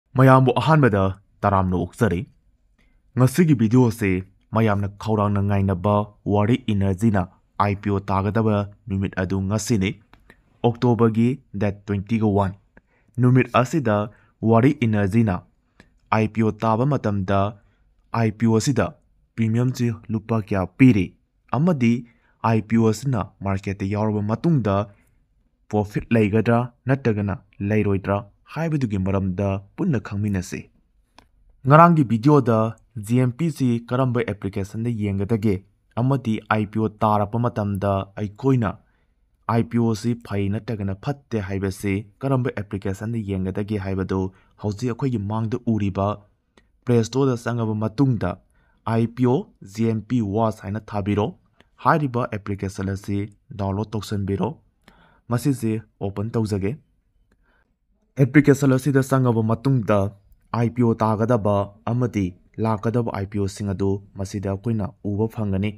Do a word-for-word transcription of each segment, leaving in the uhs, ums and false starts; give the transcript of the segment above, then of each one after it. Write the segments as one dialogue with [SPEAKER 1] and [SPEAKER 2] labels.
[SPEAKER 1] ꯃꯌꯥꯝꯕꯨ ꯑꯍꯥꯟꯕꯗ ꯇꯔꯥꯝꯅ ꯑꯣꯛꯆꯔꯤ ꯉꯁꯤꯒꯤ ꯚꯤꯗꯤꯑꯣꯁꯦ ꯃꯌꯥꯝꯅ ꯈꯧꯔꯥꯡꯅ ꯉꯥꯏꯅꯕ ꯋꯥꯔꯤ ꯏꯅꯔꯖꯤꯅ ꯑꯥꯏ ꯄꯤ ꯑꯣ ꯇꯥꯒꯗꯕ ꯅꯨꯃꯤꯠ ꯑꯗꯨ ꯉꯁꯤꯅꯤ ꯑꯣꯛꯇꯣꯕꯔꯒꯤ ꯗꯦꯠ ꯇ꯭ꯋꯦꯟꯇꯤꯒ ꯋꯥꯟ ꯅꯨꯃꯤꯠ ꯑꯁꯤꯗ ꯋꯥꯔꯤ ꯏꯅꯔꯖꯤꯅ ꯑꯥꯏ ꯄꯤ ꯑꯣ ꯇꯥꯕ ꯃꯇꯝꯗ ꯑꯥꯏ ꯄꯤ ꯑꯣ ꯑꯁꯤꯗ ꯄ꯭ꯔꯤꯃꯤꯌꯝꯁꯤ ꯂꯨꯄꯥ ꯀꯌꯥ ꯄꯤꯔꯤ ꯑꯃꯗꯤ ꯑꯥꯏ ꯄꯤ ꯑꯣ ꯑꯁꯤꯅ ꯃꯥꯔꯀꯦꯠꯇ ꯌꯥꯎꯔꯕ ꯃꯇꯨꯡꯗ ꯄ꯭ꯔꯣꯐꯤꯠ ꯂꯩꯒꯗ꯭ꯔꯥ ꯅꯠꯇ꯭ꯔꯒꯅ ꯂꯩꯔꯣꯏꯗ꯭ꯔꯥ ꯍꯥꯏꯕꯗꯨꯒꯤ ꯃꯔꯝꯗ ꯄꯨꯟꯅ ꯈꯪꯃꯤꯟꯅꯁꯤ ꯉꯔꯥꯡꯒꯤ ꯚꯤꯗꯤꯑꯣꯗ ꯖꯤ ꯑꯦꯝ ꯄꯤꯁꯤ ꯀꯔꯝꯕ ꯑꯦꯄ꯭ꯂꯤꯀꯦꯁꯟꯗ ꯌꯦꯡꯒꯗꯒꯦ ꯑꯃꯗꯤ ꯑꯥꯏ ꯄꯤ ꯑꯣ ꯇꯥꯔꯛꯄ ꯃꯇꯝꯗ ꯑꯩꯈꯣꯏꯅ ꯑꯥꯏ ꯄꯤ ꯑꯣꯁꯤ ꯐꯩ ꯅꯠꯇ꯭ꯔꯒꯅ ꯐꯠꯇꯦ ꯍꯥꯏꯕꯁꯤ ꯀꯔꯝꯕ ꯑꯦꯄ꯭ꯂꯤꯀꯦꯁꯟꯗ ꯌꯦꯡꯒꯗꯒꯦ ꯍꯥꯏꯕꯗꯨ ꯍꯧꯖꯤꯛ ꯑꯩꯈꯣꯏꯒꯤ ꯃꯥꯡꯗ ꯎꯔꯤꯕ ꯄ꯭ꯂꯦ ꯁ꯭ꯇꯣꯔꯗ ꯆꯪꯉꯕ ꯃꯇꯨꯡꯗ I P O G M P watch ꯍꯥꯏꯅ ꯊꯥꯕꯤꯔꯣ ꯍꯥꯏꯔꯤꯕ ꯑꯦꯄ꯭ꯂꯤꯀꯦꯁꯟ ꯑꯁꯤ ꯗꯥꯎꯟꯂꯣꯗ ꯇꯧꯁꯟꯕꯤꯔꯣ ꯃꯁꯤꯁꯦ ꯑꯣꯄꯟ ꯇꯧꯖꯒꯦ ꯑꯦꯄ꯭ꯂꯤꯀꯦꯁꯟ ꯑꯁꯤꯗ ꯆꯪꯉꯕ ꯃꯇꯨꯡꯗ ꯑꯥꯏ ꯄꯤ ꯑꯣ ꯇꯥꯒꯗꯕ ꯑꯃꯗꯤ ꯂꯥꯛꯀꯗꯕ ꯑꯥꯏ ꯄꯤ ꯑꯣꯁꯤꯡ ꯑꯗꯨ ꯃꯁꯤꯗ ꯑꯩꯈꯣꯏꯅ ꯎꯕ ꯐꯪꯒꯅꯤ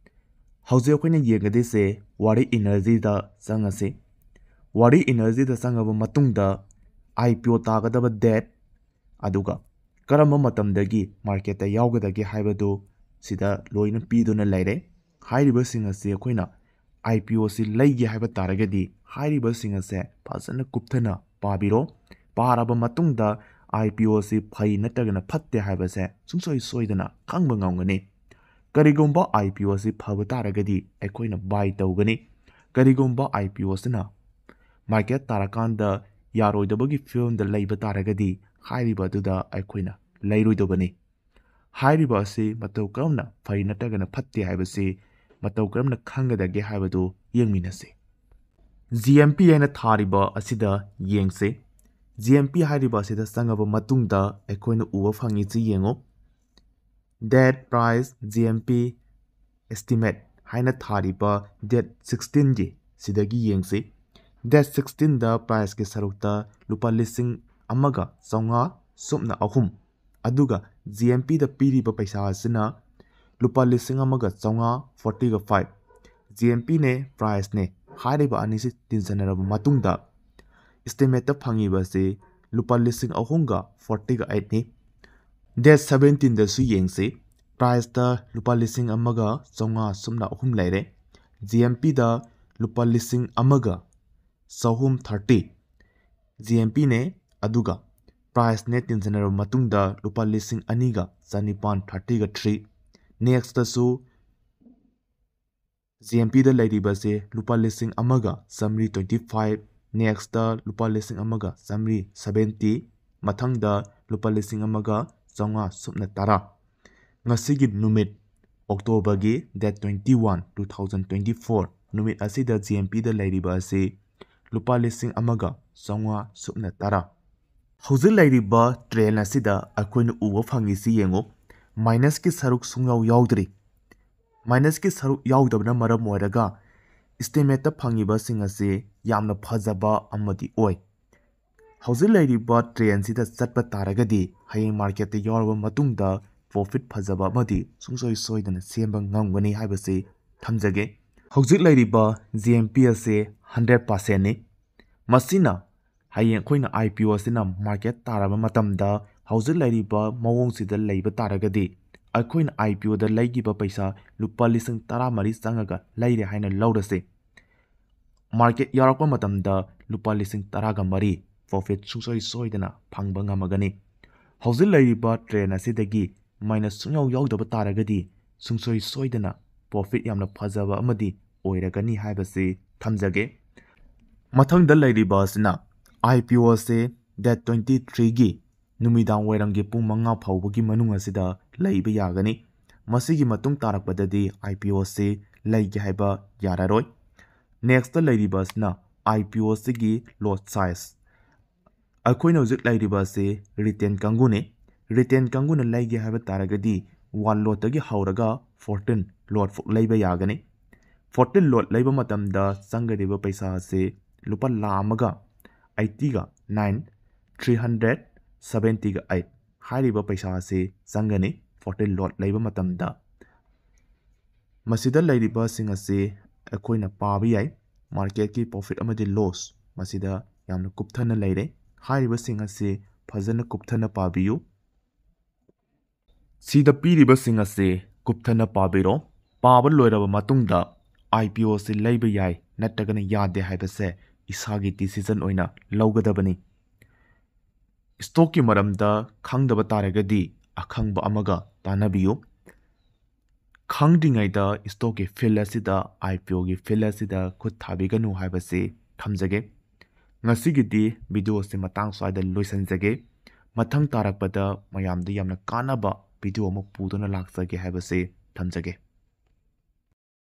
[SPEAKER 1] ꯍꯧꯖꯤꯛ ꯑꯩꯈꯣꯏꯅ ꯌꯦꯡꯒꯗꯣꯏꯁꯦ ꯋꯥꯔꯤ ꯏꯅꯔꯖꯤꯗ ꯆꯪꯉꯁꯤ ꯋꯥꯔꯤ ꯏꯅꯔꯖꯤꯗ ꯆꯪꯉꯕ ꯃꯇꯨꯡꯗ ꯑꯥꯏ ꯄꯤ ꯑꯣ ꯇꯥꯒꯗꯕ ꯗꯦꯠ ꯑꯗꯨꯒ ꯀꯔꯝꯕ ꯃꯇꯝꯗꯒꯤ ꯃꯥꯔꯀꯦꯠꯇ ꯌꯥꯎꯒꯗꯒꯦ ꯍꯥꯏꯕꯗꯨ ꯁꯤꯗ ꯂꯣꯏꯅ ꯄꯤꯗꯨꯅ ꯂꯩꯔꯦ ꯍꯥꯏꯔꯤꯕꯁꯤꯡ ꯑꯁꯤ ꯑꯩꯈꯣꯏꯅ ꯑꯥꯏ ꯄꯤ ꯑꯣꯁꯤ ꯂꯩꯒꯦ ꯍꯥꯏꯕ ꯇꯥꯔꯒꯗꯤ ꯍꯥꯏꯔꯤꯕꯁꯤꯡ ꯑꯁꯦ ꯐꯖꯅ ꯀꯨꯞꯊꯅ ꯄꯥꯕꯤꯔꯣ ꯄꯥꯔꯕ ꯃꯇꯨꯡꯗ ꯑꯥꯏ ꯄꯤ ꯑꯣꯁꯤ ꯐꯩ ꯅꯠꯇ꯭ꯔꯒꯅ ꯐꯠꯇꯦ ꯍꯥꯏꯕꯁꯦ ꯁꯨꯡꯁꯣꯏ ꯁꯣꯏꯗꯅ ꯈꯪꯕ ꯉꯝꯒꯅꯤ ꯀꯔꯤꯒꯨꯝꯕ ꯑꯥꯏ ꯄꯤ ꯑꯣꯁꯤ ꯐꯕ ꯇꯥꯔꯒꯗꯤ ꯑꯩꯈꯣꯏꯅ ꯕꯥꯏ ꯇꯧꯒꯅꯤ ꯀꯔꯤꯒꯨꯝꯕ ꯑꯥꯏ ꯄꯤ ꯑꯣꯁꯤꯅ ꯃꯥꯔꯀꯦꯠ ꯇꯥꯔꯀꯥꯟꯗ ꯌꯥꯔꯣꯏꯗꯕꯒꯤ ꯐꯤꯕꯝꯗ ꯂꯩꯕ ꯇꯥꯔꯒꯗꯤ ꯍꯥꯏꯔꯤꯕ ꯑꯗꯨꯗ ꯑꯩꯈꯣꯏꯅ ꯂꯩꯔꯣꯏꯗꯕꯅꯤ ꯍꯥꯏꯔꯤꯕ ꯑꯁꯤ ꯃꯇꯧ ꯀꯔꯝꯅ ꯐꯩ ꯅꯠꯇ꯭ꯔꯒꯅ ꯐꯠꯇꯦ ꯍꯥꯏꯕꯁꯤ ꯃꯇꯧ ꯀꯔꯝꯅ ꯈꯪꯒꯗꯒꯦ ꯍꯥꯏꯕꯗꯨ ꯌꯦꯡꯃꯤꯟꯅꯁꯤ ꯖꯤ ꯑꯦꯝ ꯄꯤ ꯍꯥꯏꯅ ꯊꯥꯔꯤꯕ ꯑꯁꯤꯗ ꯌꯦꯡꯁꯤ ꯖꯤ ꯑꯦꯝ ꯄꯤ ꯍꯥꯏꯔꯤꯕ ꯑꯁꯤꯗ ꯆꯪꯉꯕ ꯃꯇꯨꯡꯗ ꯑꯩꯈꯣꯏꯅ ꯎꯕ ꯐꯪꯉꯤꯁꯤ ꯌꯦꯡꯉꯨ date price G M P estimate ꯍꯥꯏꯅ ꯊꯥꯔꯤꯕ ꯗꯦꯠ ꯁꯤꯛꯁꯇꯤꯟꯒꯤ ꯁꯤꯗꯒꯤ ꯌꯦꯡꯁꯤ ꯗꯦꯠ ꯁꯤꯛꯁꯇꯤꯟꯗ ꯄ꯭ꯔꯥꯏꯁꯀꯤ ꯁꯔꯨꯛꯇ ꯂꯨꯄꯥ ꯂꯤꯁꯤꯡ ꯑꯃꯒ ꯆꯥꯝꯃꯉꯥ ꯁꯨꯞꯅ ꯑꯍꯨꯝ ꯑꯗꯨꯒ ꯖꯤ ꯑꯦꯝ ꯄꯤꯗ ꯄꯤꯔꯤꯕ ꯄꯩꯁꯥ ꯑꯁꯤꯅ ꯂꯨꯄꯥ ꯂꯤꯁꯤꯡ ꯑꯃꯒ ꯆꯥꯝꯃꯉꯥ ꯐꯣꯔꯇꯤꯒ ꯐꯥꯏꯚ ꯖꯤ ꯑꯦꯝ ꯄꯤꯅꯦ ꯄ꯭ꯔꯥꯏꯁꯅꯦ ꯍꯥꯏꯔꯤꯕ ꯑꯅꯤꯁꯤ ꯇꯤꯟꯁꯤꯟꯅꯔꯕ ꯃꯇꯨꯡꯗ ꯏꯁꯇꯤꯃꯦꯠꯇ ꯐꯪꯉꯤꯕ ꯑꯁꯤ ꯂꯨꯄꯥ ꯂꯤꯁꯤꯡ ꯑꯍꯨꯝꯒ ꯐꯣꯔꯇꯤꯒ ꯑꯩꯠꯅꯤ ꯗꯦꯠ ꯁꯕꯦꯟꯇꯤꯟꯗꯁꯨ ꯌꯦꯡꯁꯤ ꯄ꯭ꯔꯥꯏꯁꯇ ꯂꯨꯄꯥ ꯂꯤꯁꯤꯡ ꯑꯃꯒ ꯆꯥꯝꯃꯉꯥ ꯁꯨꯞꯅ ꯑꯍꯨꯝ ꯂꯩꯔꯦ ꯖꯤ ꯑꯦꯝ ꯄꯤꯗ ꯂꯨꯄꯥ ꯂꯤꯁꯤꯡ ꯑꯃꯒ ꯆꯍꯨꯝ ꯊꯥꯔꯇꯤ ꯖꯤ ꯑꯦꯝ ꯄꯤꯅꯦ ꯑꯗꯨꯒ ꯄ꯭ꯔꯥꯏꯁꯅꯦ ꯇꯤꯟꯁꯤꯟꯅꯔꯕ ꯃꯇꯨꯡꯗ ꯂꯨꯄꯥ ꯂꯤꯁꯤꯡ ꯑꯅꯤꯒ ꯆꯅꯤꯄꯥꯟ ꯊꯥꯔꯇꯤꯒ ꯊ꯭ꯔꯤ ꯅꯦꯛꯁꯇꯁꯨ ꯖꯤ ꯑꯦꯝ ꯄꯤꯗ ꯂꯩꯔꯤꯕꯁꯦ ꯂꯨꯄꯥ ꯂꯤꯁꯤꯡ ꯑꯃꯒ ꯆꯥꯝꯃꯔꯤ ꯇ꯭ꯋꯦꯟꯇꯤ ꯐꯥꯏꯚ ꯅꯦꯛꯁꯇ ꯂꯨꯄꯥ ꯂꯤꯁꯤꯡ ꯑꯃꯒ ꯆꯥꯝꯃꯔꯤ ꯁꯕꯦꯟꯇꯤ ꯃꯊꯪꯗ ꯂꯨꯄꯥ ꯂꯤꯁꯤꯡ ꯑꯃꯒ ꯆꯥꯝꯃꯉꯥ ꯁꯨꯞꯅ ꯇꯔꯥ ꯉꯁꯤꯒꯤ ꯅꯨꯃꯤꯠ ꯑꯣꯛꯇꯣꯕꯔꯒꯤ date twenty one two thousand twenty four ꯅꯨꯃꯤꯠ ꯑꯁꯤꯗ ꯖꯤ ꯑꯦꯝ ꯄꯤꯗ ꯂꯩꯔꯤꯕ ꯑꯁꯤ ꯂꯨꯄꯥ ꯂꯤꯁꯤꯡ ꯑꯃꯒ ꯆꯥꯝꯃꯉꯥ ꯁꯨꯞꯅ ꯇꯔꯥ ꯍꯧꯖꯤꯛ ꯂꯩꯔꯤꯕ ꯇ꯭ꯔꯦꯟ ꯑꯁꯤꯗ ꯑꯩꯈꯣꯏꯅ ꯎꯕ ꯐꯪꯉꯤꯁꯤ ꯌꯦꯡꯉꯨ ꯃꯥꯏꯅꯁꯀꯤ ꯁꯔꯨꯛ ꯁꯨꯡꯌꯥꯎ ꯌꯥꯎꯗ꯭ꯔꯤ ꯃꯥꯏꯅꯁꯀꯤ ꯁꯔꯨꯛ ꯌꯥꯎꯗꯕꯅ ꯃꯔꯝ ꯑꯣꯏꯔꯒ ꯏꯁꯇꯤꯃꯦꯠꯇ ꯐꯪꯉꯤꯕꯁꯤꯡ ꯑꯁꯤ ꯌꯥꯝꯅ ꯐꯖꯕ ꯑꯃꯗꯤ ꯑꯣꯏ ꯍꯧꯖꯤꯛ ꯂꯩꯔꯤꯕ ꯇ꯭ꯔꯦꯟꯁꯤꯗ ꯆꯠꯄ ꯇꯥꯔꯒꯗꯤ ꯍꯌꯦꯡ ꯃꯥꯔꯀꯦꯠꯇ ꯌꯥꯎꯔꯕ ꯃꯇꯨꯡꯗ ꯄ꯭ꯔꯣꯐꯤꯠ ꯐꯖꯕ ꯑꯃꯗꯤ ꯁꯨꯡꯁꯣꯏ ꯁꯣꯏꯗꯅ ꯁꯦꯝꯕ ꯉꯝꯒꯅꯤ ꯍꯥꯏꯕꯁꯤ ꯊꯝꯖꯒꯦ ꯍꯧꯖꯤꯛ ꯂꯩꯔꯤꯕ ꯖꯤ ꯑꯦꯝ ꯄꯤ ꯑꯁꯤ ꯍꯟꯗ꯭ꯔꯦꯠ ꯄꯥꯔꯁꯦꯟꯅꯤ ꯃꯁꯤꯅ ꯍꯌꯦꯡ ꯑꯩꯈꯣꯏꯅ ꯑꯥꯏ ꯄꯤ ꯑꯣ ꯑꯁꯤꯅ ꯃꯥꯔꯀꯦꯠ ꯇꯥꯔꯕ ꯃꯇꯝꯗ ꯍꯧꯖꯤꯛ ꯂꯩꯔꯤꯕ ꯃꯑꯣꯡꯁꯤꯗ ꯂꯩꯕ ꯇꯥꯔꯒꯗꯤ ꯑꯩꯈꯣꯏꯅ ꯑꯥꯏ ꯄꯤ ꯑꯣꯗ ꯂꯩꯈꯤꯕ ꯄꯩꯁా ꯂꯨꯄꯥ ꯂꯤꯁꯤꯡ ꯇꯔꯥꯃꯔꯤ ꯆꯪꯉꯒ ꯂꯩꯔꯦ ꯍꯥꯏꯅ ꯂꯧꯔꯁꯤ ꯃꯥꯔꯀꯦꯠ ꯌꯥꯎꯔꯛꯄ ꯃꯇꯝꯗ ꯂꯨꯄꯥ ꯂꯤꯁꯤꯡ ꯇꯔꯥꯒ ꯃꯔꯤ ꯄ꯭ꯔꯣꯐꯤꯠ ꯁꯨꯡꯁꯣꯏ ꯁꯣꯏꯗꯅ ꯐꯪꯕ ꯉꯝꯃꯒꯅꯤ ꯍꯧꯖꯤꯛ ꯂꯩꯔꯤꯕ ꯇ꯭ꯔꯦꯟ ꯑꯁꯤꯗꯒꯤ ꯃꯥꯏꯅꯁ ꯁꯨꯡꯌꯥꯎ ꯌꯥꯎꯗꯕ ꯇꯥꯔꯒꯗꯤ ꯁꯨꯡꯁꯣꯏ ꯁꯣꯏꯗꯅ ꯄ꯭ꯔꯣꯐꯤꯠ ꯌꯥꯝꯅ ꯐꯖꯕ ꯑꯃꯗꯤ ꯑꯣꯏꯔꯒꯅꯤ ꯍꯥꯏꯕꯁꯤ ꯊꯝꯖꯒꯦ ꯃꯊꯪꯗ ꯂꯩꯔꯤꯕ ꯑꯁꯤꯅ ꯑꯥꯏ ꯄꯤ ꯑꯣ ꯑꯁꯤ ꯗꯦꯠ ꯇ꯭ꯋꯦꯟꯇꯤ ꯊ꯭ꯔꯤꯒꯤ ꯅꯨꯃꯤꯗꯥꯡ ꯋꯥꯏꯔꯝꯒꯤ ꯄꯨꯡ ꯃꯉꯥ ꯐꯥꯎꯕꯒꯤ ꯃꯅꯨꯡ ꯑꯁꯤꯗ ꯂꯩꯕ ꯌꯥꯒꯅꯤ ꯃꯁꯤꯒꯤ ꯃꯇꯨꯡ ꯇꯥꯔꯛꯄꯗꯗꯤ ꯑꯥꯏ ꯄꯤ ꯑꯣ ꯑꯁꯤ ꯂꯩꯒꯦ ꯍꯥꯏꯕ ꯌꯥꯔꯔꯣꯏ ꯅꯦꯛꯁꯇ ꯂꯩꯔꯤꯕ ꯑꯁꯤꯅ ꯑꯥꯏ ꯄꯤ ꯑꯣ ꯑꯁꯤꯒꯤ ꯂꯣꯠ ꯁꯥꯏꯖ ꯑꯩꯈꯣꯏꯅ ꯍꯧꯖꯤꯛ ꯂꯩꯔꯤꯕ ꯑꯁꯤ ꯔꯤꯇꯦꯟ ꯀꯥꯡꯕꯨꯅꯤ ꯔꯤꯇꯦꯟ ꯀꯥꯡꯕꯨꯅ ꯂꯩꯒꯦ ꯍꯥꯏꯕ ꯇꯥꯔꯒꯗꯤ ꯋꯥꯟ ꯂꯣꯠꯇꯒꯤ ꯍꯧꯔꯒ ꯐꯣꯔꯇꯤꯟ ꯂꯣꯠꯐꯥꯎ ꯂꯩꯕ ꯌꯥꯒꯅꯤ ꯐꯣꯔꯇꯤꯟ ꯂꯣꯠ ꯂꯩꯕ ꯃꯇꯝꯗ ꯆꯪꯒꯗꯧꯔꯤꯕ ꯄꯩꯁా ꯑꯁꯤ ꯂꯨꯄꯥ ꯂꯥꯈ ꯑꯃꯒ ꯑꯩꯠꯇꯤꯒ ꯅꯥꯏꯟ ꯊ꯭ꯔꯤ ꯍꯟꯗ꯭ꯔꯦꯠ ꯁꯕꯦꯟꯇꯤꯒ ꯑꯩꯠ ꯍꯥꯏꯔꯤꯕ ꯄꯩꯁꯥ ꯑꯁꯤ ꯆꯪꯒꯅꯤ ꯐꯣꯔꯇꯤꯟ ꯂꯣꯠ ꯂꯩꯕ ꯃꯇꯝꯗ ꯃꯁꯤꯗ ꯂꯩꯔꯤꯕꯁꯤꯡ ꯑꯁꯤ ꯑꯩꯈꯣꯏꯅ ꯄꯥꯕ ꯌꯥꯏ ꯃꯥꯔꯀꯦꯠꯀꯤ ꯄ꯭ꯔꯣꯐꯤꯠ ꯑꯃꯗꯤ ꯂꯣꯁ ꯃꯁꯤꯗ ꯌꯥꯝꯅ ꯀꯨꯞꯊꯅ ꯂꯩꯔꯦ ꯍꯥꯏꯔꯤꯕꯁꯤꯡ ꯑꯁꯤ ꯐꯖꯅ ꯀꯨꯞꯊꯅ ꯄꯥꯕꯤꯌꯨ꯫ ꯁꯤꯗ ꯄꯤꯔꯤꯕꯁꯤꯡ ꯑꯁꯤ ꯀꯨꯞꯊꯅ ꯄꯥꯕꯤꯔꯣ꯫ ꯄꯥꯕ ꯂꯣꯏꯔꯕ ꯃꯇꯨꯡꯗ ꯑꯥꯏ ꯄꯤ ꯑꯣ ꯁꯤ ꯂꯩꯕ ꯌꯥꯏ ꯅꯠꯇ꯭ꯔꯒꯅ ꯌꯥꯗꯦ ꯍꯥꯏꯕꯁꯦ ꯏꯁꯥꯒꯤ ꯗꯤꯁꯤꯖꯟ ꯑꯣꯏꯅ ꯂꯧꯒꯗꯕꯅꯤ꯫ ꯁ꯭ꯇꯣꯛꯀꯤ ꯃꯔꯝꯗ ꯈꯪꯗꯕ ꯇꯥꯔꯒꯗꯤ ꯑꯈꯪꯕ ꯑꯃꯒ ꯇꯥꯟꯅꯕꯤꯌꯨ꯫ ꯈꯪꯗ꯭ꯔꯤꯉꯩꯗ ꯁ꯭ꯇꯣꯛꯀꯤ ꯐꯤꯜ ꯑꯁꯤꯗ ꯑꯥꯏ ꯄꯤ ꯑꯣꯒꯤ ꯐꯤꯜ ꯑꯁꯤꯗ ꯈꯨꯠ ꯊꯥꯕꯤꯒꯅꯨ ꯍꯥꯏꯕꯁꯤ ꯊꯝꯖꯒꯦ꯫ ꯉꯁꯤꯒꯤꯗꯤ ꯚꯤꯗꯤꯑꯣꯁꯤ ꯃꯇꯥꯡ ꯁ꯭ꯋꯥꯏꯗ ꯂꯣꯏꯁꯤꯟꯖꯒꯦ꯫ ꯃꯊꯪ ꯇꯥꯔꯛꯄꯗ ꯃꯌꯥꯝꯗ ꯌꯥꯝꯅ ꯀꯥꯟꯅꯕ ꯚꯤꯗꯤꯑꯣ ꯑꯃ ꯄꯨꯗꯨꯅ ꯂꯥꯛꯆꯒꯦ ꯍꯥꯏꯕꯁꯤ ꯊꯝꯖꯒꯦ꯫